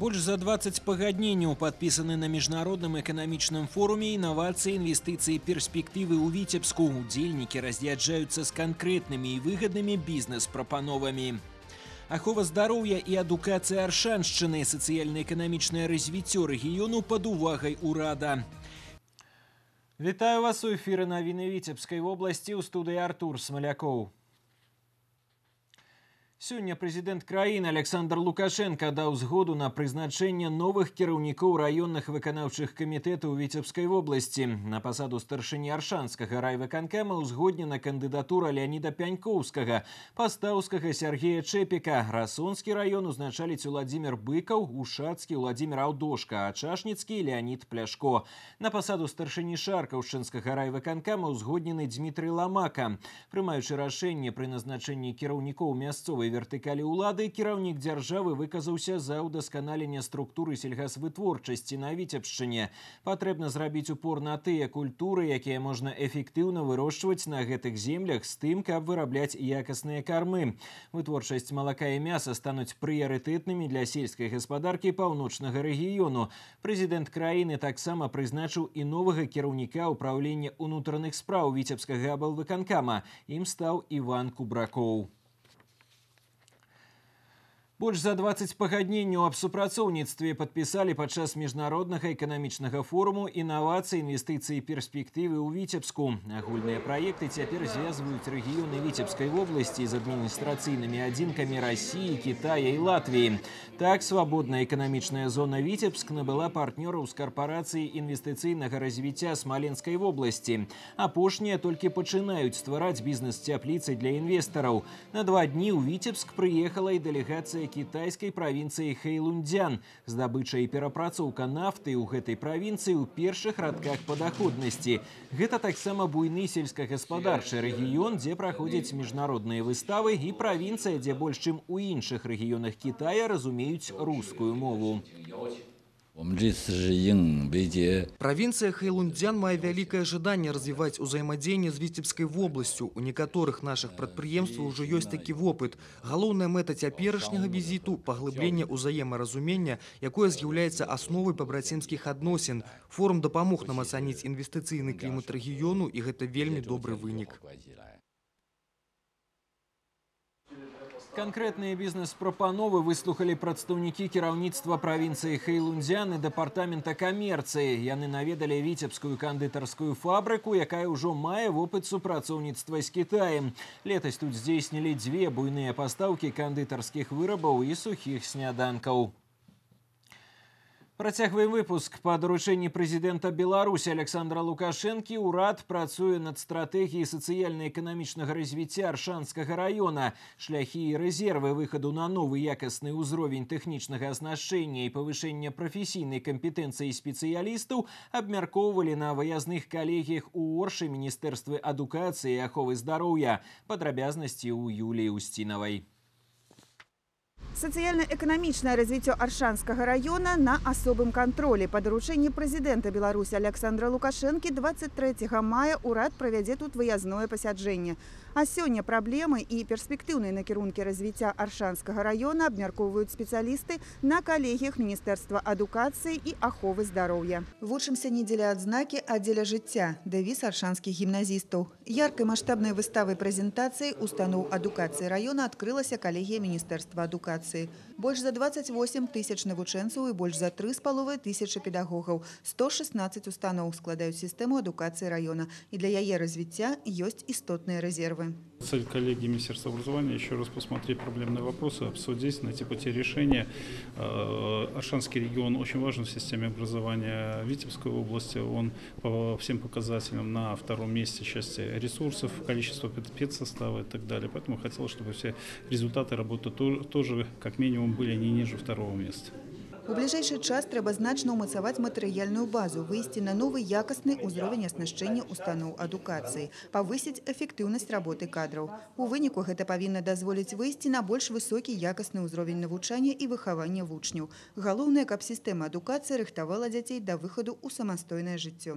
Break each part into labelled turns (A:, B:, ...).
A: Больш за 20 пагадненняў падпісаны на міжнародным эканамічным форуме інавацыі, інвестыцыі, перспектывы ў Віцебску. Удзельнікі раз'язджаюцца з канкрэтнымі і выгаднымі бізнес-прапановамі. Ахова здароўя і адукацыя Аршаншчыны, сацыяльна-эканамічнае развіццё рэгіёну пад увагай урада. Вітаю вас у эфіры навіны Віцебскай вобласці, ў студыі Артур Смалякоў. Сёння прэзідэнт краіны Александр Лукашенко даў згоду на прызначэнне новых кіраўнікоў раённых выканаўчых камітэтаў Віцебскай вобласці. На пасаду старшыні Аршанскага райвыканкама узгоднена кандыдатура Леаніда Пянькоўскага, Пастаўскага Сергея Чэпіка. Расонскі раён узначаліць Уладзімір Быкаў, Ушацкі Уладзімір Аўдошка, а Чашніцкі Леанід Пляшко. На пасаду старшыні Шаркаўшчынскага райвыканкама узгоднены Дмітрый Ламака. Прымаючы рашэнне пры назначэнні кіраўнікоў мясцовай вертыкалі ўлады, кіраўнік дзяржавы выказаўся за ўдасканаленне структуры сельгасвытворчасці на Віцебшчыне. Патрэбна зрабіць упор на тыя культуры, якія можна эфектыўна вырошчваць на гэтых землях з тым, каб вырабляць якасныя кармы. Вытворчасць малака і мяса стануць прыярытэтнымі для сельскай гаспадаркі паўночнага рэгіёну. Прэзідэнт краіны таксама прызначыў і новага кіраўніка ўпраўлення ўнутраных спраў Віцебскага аблвыканкама. Ім стаў Іван Кубракоў. Больш за 20 пагадненняў аб супрацоўніцтве падпісалі падчас міжнароднага эканамічнага форуму інавацыі, інвестыцыі і перспектывы ў Віцебску. Агульныя праекты цяпер звязваюць рэгіёны Віцебскай вобласці з адміністрацыйнымі адзінкамі Расіі, Кітая і Латвіі. Так, свабодная эканамічная зона Віцебск набыла партнёраў з карпорацыі інвестыцыйнага развіцця Смаленскай вобласці. Апошнія толькі пачынаюць ствараць бізнес-цяпліцы для інвестараў. На 2 дні ў Віцебск прыехала і дэлегацыя кітайскай правінцыі Хэйлунцзян. Здабыча і перапрацоўка нафты ў гэтай правінцыі ў першых радках падаходнасці. Гэта таксама буйны сельскагаспадарчы рэгіён, дзе праходзяць міжнародныя выставы, і правінцыя, дзе больш чым у іншых рэгіёнах Кітая разумеюць рускую мову.
B: Провинция Хэйлунцзян мае вялікае жаданне развіваць узаемадзеянне з Віцебскай вобласцю. У некаторых нашых прадпрыемстваў ужо ёсць такі вопыт. Галоўная мэта цяперашняга візіту – паглыбленне ўзаемаразумення, якое з'яўляецца асновай пабрацімскіх адносін. Форум дапамог нам ацаніць інвестыцыйны клімат рэгіёну, і гэта вельмі добры вынік.
A: Канкрэтныя бізнес-прапановы выслухалі прадстаўнікі кіраўніцтва правінцыі Хэйлунцзян і дэпартамента камерцыі. Яны наведалі віцебскую кандытарскую фабрыку, якая ўжо мае вопыт супрацоўніцтва з Кітаем. Летась тут здзейснілі 2 буйныя пастаўкі кандытарскіх вырабаў і сухіх сняданкаў. Працягваем выпуск. Па даручэнні прэзідэнта Беларусі Александра Лукашэнкі ўрад працуе над стратэгіяй сацыяльна-эканамічнага развіцця Аршанскага раёна. Шляхі і рэзервы выхаду на новы якасны ўзровень тэхнічнага аснашчэння і павышэння прафесійнай кампетэнцыі спецыялістаў абмяркоўвалі на выязных калегіях у Оршы, Міністэрстве адукацыі і аховы здароўя. Падрабязнасці ў Юліі Устінавай.
C: Сацыяльна-эканамічнае развіццё Аршанскага раёна на асобым кантролі. Па даручэнні прэзідэнта Беларусі Александра Лукашэнкі 23 мая ўрад правядзе тут выязное пасяджэнне. А сёння праблемы і перспектыўныя накірункі развіцця Аршанскага раёна абмяркоўваюць спецыялісты на калегіях Міністэрства адукацыі і аховы здароўя. Вучымся не дзеля адзнакі, а дзеля жыцця. Дэвіз аршанскіх гімназістаў. Яркай маштабнай выставай прэзентацыі устаноў адукацыі раёна адкрылася калегія Міністэрства адукацыі. Больш за 28 тысяч навучэнцаў і больш за 3,5 тысячы педагогаў. 116 устаноў складаюць сістэму адукацыі раёна. І для яе развіцця ёсць істотныя рэзервы.
D: Цель коллегии Министерства образования еще раз посмотреть проблемные вопросы, обсудить, найти пути решения. Аршанский регион очень важен в системе образования Витебской области. Он по всем показателям на 2-м месте в части ресурсов, количество педсостава и так далее. Поэтому хотелось, чтобы все результаты работы тоже как минимум были не ниже 2-го места.
C: У бліжэйшы час трэба значна ўмацаваць матэрыяльную базу, выйсці на новы якасны ўзровень аснашчэння устаноў адукацыі, павысіць эфектыўнасць работы кадраў. У выніку гэта павінна дазволіць выйсці на больш высокі якасны ўзровень навучання і выхавання вучняў. Галоўнае, каб сістэма адукацыі рыхтавала дзяцей да выхаду ў самастойнае жыццё.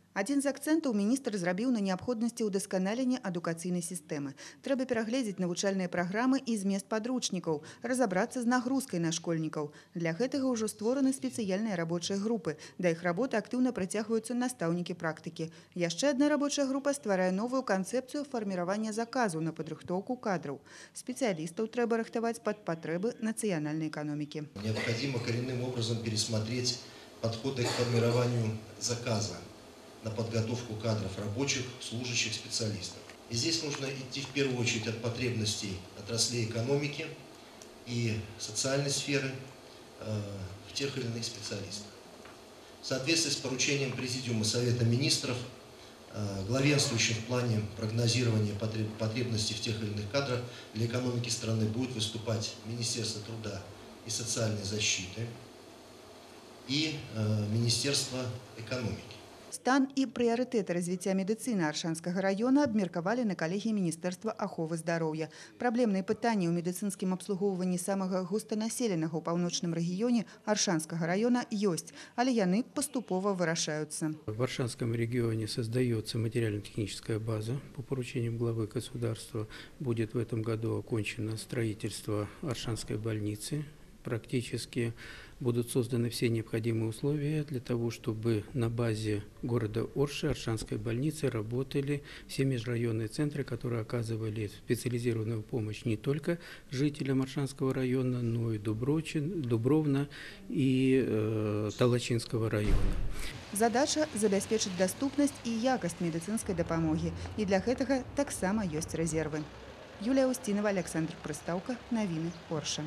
C: Адзін з акцэнтаў міністр зрабіў на неабходнасці ўдасканалення адукацыйнай сістэмы. Трэба перагледзець навучальныя праграмы і змест падручнікаў, разабрацца з нагрузкай на школьнікаў. Для гэтага ўжо створаны спецыяльныя рабочыя групы. Да іх работы актыўна прыцягваюцца настаўнікі практыкі. Яшчэ адна рабочая група стварае новую канцэпцыю фарміравання заказу на падрыхтоўку кадраў. Спецыялістаў трэба рыхтаваць пад патрэбы нацыянальнай эканомікі.
E: Необходимо коренным образом пересмотреть подходы к формированию заказа на подготовку кадров рабочих, служащих, специалистов. И здесь нужно идти в первую очередь от потребностей отраслей экономики и социальной сферы в тех или иных специалистах. В соответствии с поручением Президиума Совета Министров, главенствующим в плане прогнозирования потребностей в тех или иных кадрах для экономики страны будет выступать Министерство труда и социальной защиты и Министерство экономики.
C: Стан і прыярытэты развіцця медыцыны Аршанскага раёна абмеркавалі на калегіі Міністэрства аховы здароўя. Праблемныя пытанні ў медыцынскім абслугоўванні самага густанаселенага ў паўночным рэгіёне Аршанскага раёна ёсць, але яны паступова вырашаюцца.
F: В Аршанском регионе создается материально-техническая база по поручениям главы государства. Будет в этом году окончено строительство Аршанской больницы. Практически будут созданы все необходимые условия для того, чтобы на базе города Орши, Аршанской больницы, работали все межрайонные центры, которые оказывали специализированную помощь не только жителям Аршанского района, но и Дубровна и Талачинского района.
C: Задача – забяспечыць даступнасць і якасць медыцынскай дапамогі. І для гэтага таксама ёсць рэзервы. Юлія Устінова, Александр Прыстаўка, навіны Орша.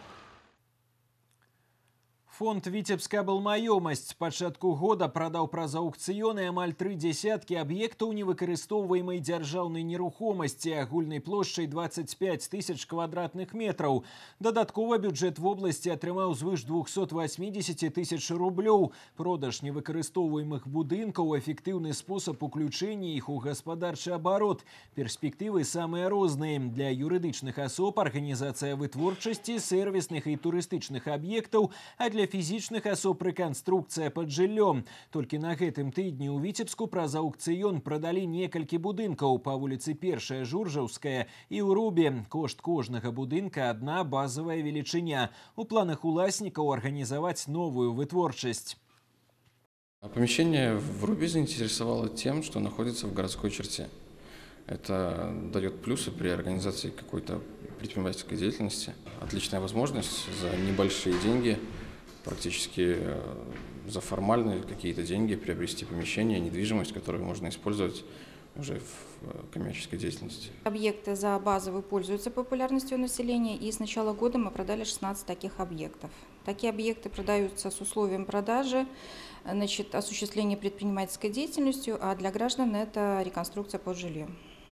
A: Фонд «Витебская-Белмаёмасць» с пачатку года продал праз аукцыёны амаль 3 десяткі аб'ектаў невыкарыстоўваемай дзяржаўнай нерухомасці агульнай плошчай 25 тысяч квадратных метраў. Дадаткова бюджэт вобласці атрымаў звыш 280 тысяч рублёў. Продаж невыкарыстоўваемых будынкаў – эфектыўны спосаб уключэння іх у гаспадарчы абарот. Перспектывы самыя розныя. Для юрыдычных асоб арганізацыя вытворчасці, сервісных і турыстычных аб'ектаў, а для фізічных асоб рэканструкцыя пад жыллём. Толькі на гэтым тыдні ў Віцебску праз аукцыён прадалі некалькі будынкаў па вуліцы 1 Журжаўская і ў Рубе. Кошт кожнага будынка адна базавая велічыня. У планах уласнікаў арганізаваць новую вытворчасць.
G: Помещение в Рубе заинтересовало тем, что находится в городской черте. Это дает плюсы при организации какой-то предпринимательской деятельности. Отличная возможность за небольшие деньги, практически за формальные какие-то деньги приобрести помещение, недвижимость, которую можно использовать уже в коммерческой деятельности.
H: Объекты за базовые пользуются популярностью у населения, и с начала года мы продали 16 таких объектов. Такие объекты продаются с условием продажи, осуществление предпринимательской деятельностью, а для граждан это реконструкция под жильем.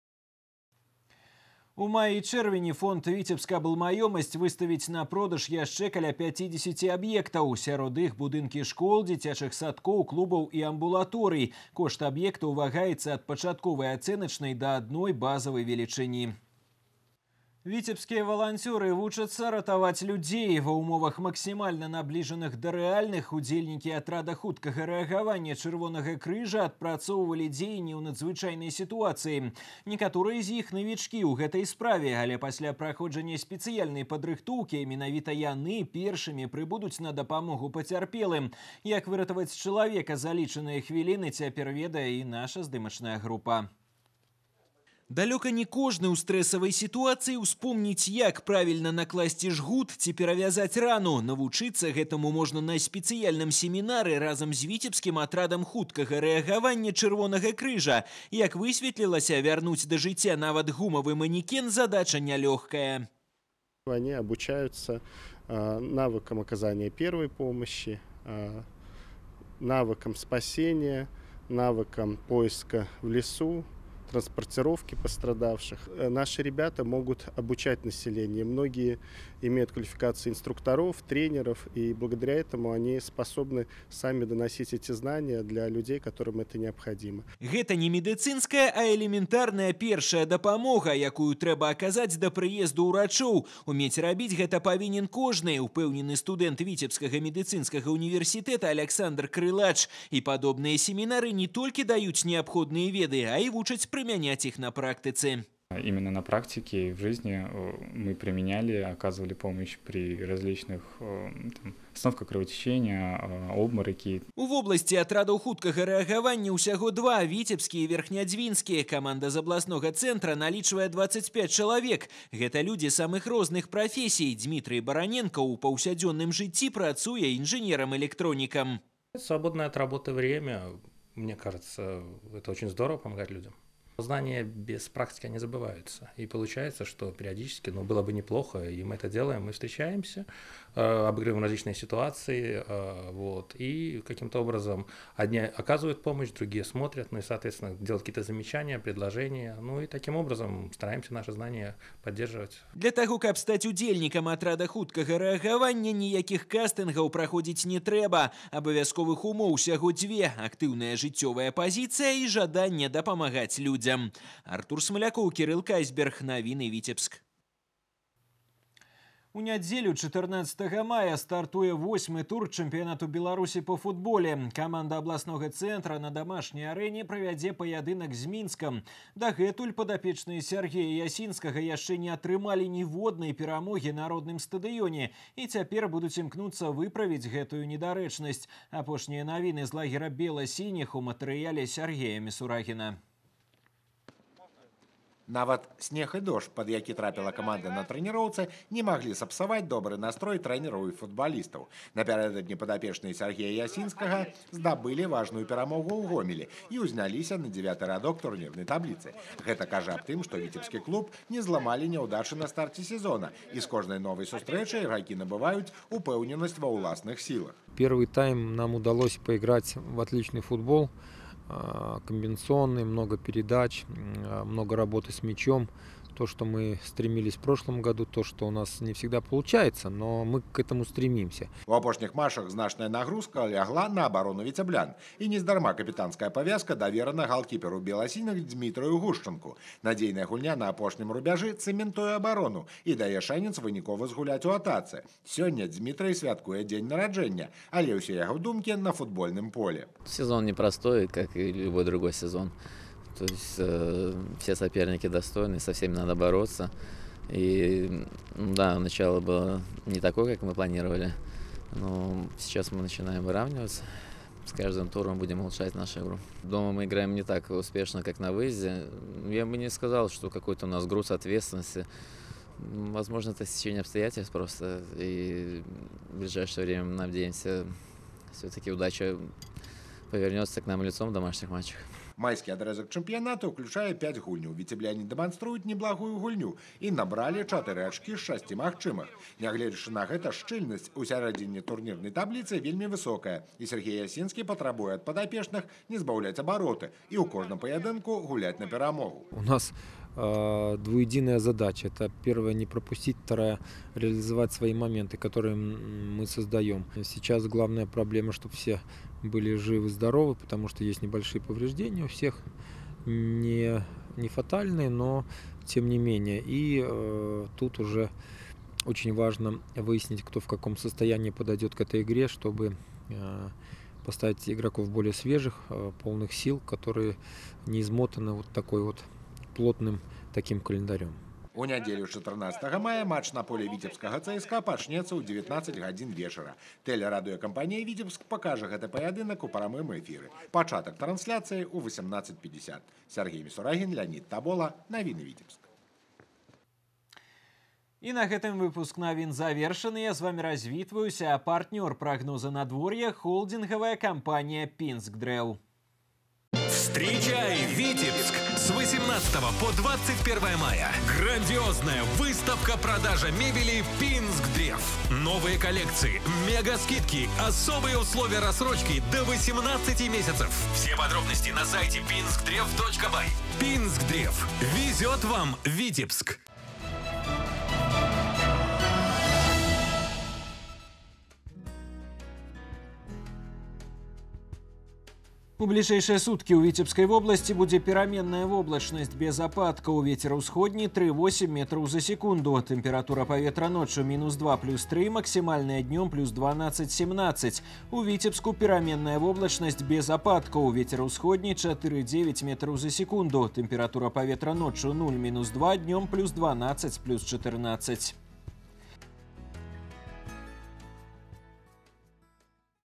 A: У маі і чэрвені фонд «Віцебска-Белмаёмасць» выставіць на продаж яшчэ каля 50 аб'ектаў. Сярод іх будынкі школ, дзіцячых садкоў, клубаў і амбулаторый. Кошт аб'ектаў вагаецца ад пачатковай ацэначнай да адной базавай велічыні. Віцебскія валанцёры вучацца ратаваць людзей. Ва ўмовах максімальна набліжаных да рэальных удзельнікі атрада хуткага рэагавання Чырвонага крыжа адпрацоўвалі дзеянні ў надзвычайнай сітуацыі. Некаторыя з іх навічкі ў гэтай справе, але пасля праходжання спецыяльнай падрыхтоўкі менавіта яны першымі прыбудуць на дапамогу пацярпелым. Як выратаваць чалавека за лічаныя хвіліны, цяпер ведае і наша здымачная група. Далёка не кожны ў стрэсавай сітуацыі успомніць, як правільна накласці жгут ці перавязаць рану. Навучыцца гэтаму можна на спецыяльным семінары разам з віцебскім атрадам хуткага рэагавання Чырвонага крыжа. Як высветлілася, вярнуць да жыцця нават гумавы манекен задача нялёгкая.
I: Они обучаются навыкам оказания первой помощи, навыкам спасения, навыкам поиска в лесу, транспортировки пострадавших. Наши ребята могут обучать население. Многие имеют квалификации инструкторов, тренеров, и благодаря этому они способны сами доносить эти знания для людей, которым это необходимо.
A: Гэта не медыцынская, а элементарная першая дапамога, якую трэба аказаць да прыезду ўрачоў. Умець рабіць гэта павінен кожны, упэўнены студэнт Віцебскага медыцынскага універсітэта Александр Крылач. І падобныя семінары не толькі даюць неабходныя веды, а і вучаць прымяняць іх на практыцы.
J: Именно на практике в жизни мы применяли, оказывали помощь при различных остановках кровотечения, обмороки.
A: У вобласці атрадаў хуткага рэагавання ўсяго два – Віцебскі і Верхнядзвінскі. Каманда з абласнога цэнтра налічвае 25 чалавек. Гэта людзі самых розных прафесій. Дмітрый Бараненко ў паўсядзённым жыцці працуе інжынерам-электронікам.
K: Свободное от работы время, мне кажется, это очень здорово помогать людям. Знания без практики не забываются. И получается, что периодически, было бы неплохо, и мы это делаем, мы встречаемся, обыгрываем различные ситуации, и каким-то образом одни оказывают помощь, другие смотрят, и, соответственно, делают какие-то замечания, предложения, и таким образом стараемся наши знания поддерживать.
A: Для таго, каб стаць удзельнікам атрада хуткага рэагавання, ніякіх кастынгаў праходзіць не трэба. Абавязковых умоў усяго дзве – актыўная жыццёвая пазіцыя і жаданне дапамагаць людзям. Артур Смоляков, Кирилл Кайсберг, Новины Витебск. У нядзелю 14 мая стартуе 8-й тур чэмпіянату Беларусі по футболе. Каманда абласнога цэнтра на дамашняй арэне правядзе паядынак з Мінскам. Дагэтуль падапечныя Сергея Ясінскага яшчэ не атрымалі ніводнай перамогі на родным стадыёне і цяпер будуць імкнуцца выправіць гэтую недарэчнасць. Апошнія навіны з лагера бела-сініх у матэрыяле Сергея Мисурагіна.
L: Нават снег і дождж, пад які трапіла каманда на трэніроўцы, не маглі сапсаваць добры настрой трэнераў і футбалістаў. Напярэдадні падапечныя Сергея Ясінскага здабылі важную перамогу ў Гомелі і ўзняліся на 9-й радок турнірнай табліцы. Гэта кажа аб тым, што віцебскі клуб не зламалі няўдачы на старце сезона, і з кожнай новай сустрэчай ігракі набываюць упэўненасць ва ўласных сілах.
M: Первый тайм нам удалось поиграть в отличный футбол. Комбинационный, много передач, много работы с мячом. То, что мы стремились в прошлом году, то, что у нас не всегда получается, но мы к этому стремимся.
L: У апошніх матчах значная нагрузка лягла на абарону віцеблян. І нездарма капітанская павязка даверана галкіперу беласініх Дмітраю Гушчанку. Надзейная гульня на апошнім рубяжы цэментуе абарону і дае шанец вынікова згуляць у атацы. Сёння Дмітрый святкуе дзень нараджэння, але ўсе яго думкі на футбольным поле.
N: Сезон непростой, как и любой другой сезон. То есть все соперники достойны, со всеми надо бороться. И да, начало было не такое, как мы планировали, но сейчас мы начинаем выравниваться. С каждым туром будем улучшать нашу игру. Дома мы играем не так успешно, как на выезде. Я бы не сказал, что какой-то у нас груз ответственности. Возможно, это стечение обстоятельств просто. И в ближайшее время мы надеемся, все-таки удача повернется к нам лицом в домашних матчах.
L: Майскі адрэзак чэмпіянату ўключае 5 гульняў. Віцебляне дэманструюць неблагую гульню і набралі 4 ачкі з 6 магчымых. Нягледзячы на гэта, шчыльнасць у сярэдзіне турнірнай табліцы вельмі высокая, і Сергей Ясінскі патрабуе ад падапечных не збаўляць абароты і ў кожным паядынку гуляць на перамогу.
M: У нас двуединая задача. Это первое не пропустить, вторая реализовать свои моменты, которые мы создаем. Сейчас главная проблема, чтобы все были живы, здоровы, потому что есть небольшие повреждения у всех, не фатальные, но тем не менее. И тут уже очень важно выяснить, кто в каком состоянии подойдет к этой игре, чтобы поставить игроков более свежих, полных сил, которые не измотаны вот такой вот плотным таким календарем.
L: У нядзелю 14 мая матч на поле віцебскага ЦСКА пачнецца ў 19 гадзін вечара. Тэлерадыёкампанія «Віцебск» пакажа гэты паядынак у прамым эфіры. Пачатак трансляцыі ў 18:50. Сергей Мисурагін, Леонид Табола, Новины Витебск.
A: І на гэтым выпуск навін завершаны. Я з вами развітваюся, а партнёр прагноза надвор'я – холдинговая компания «Пинскдрэў».
O: Встречай Витебск с 18 по 21 мая. Грандиозная выставка-продажа мебели «Пинск-Древ». Новые коллекции, мега-скидки, особые условия рассрочки до 18 месяцев. Все подробности на сайте pinskdrev.by. «Пинск-Древ» везет вам Витебск.
A: У ближайшие сутки у Витебской области будет пераменная воблачность без ападкаў. Ветер усходний 3,8 метров за секунду. Температура поветра ночью -2 +3, максимальная днем +12-17. У Витебску пераменная воблачность без ападкаў. Ветер усходний 4,9 метров за секунду. Температура поветра ночью 0-2, днем +12, +14.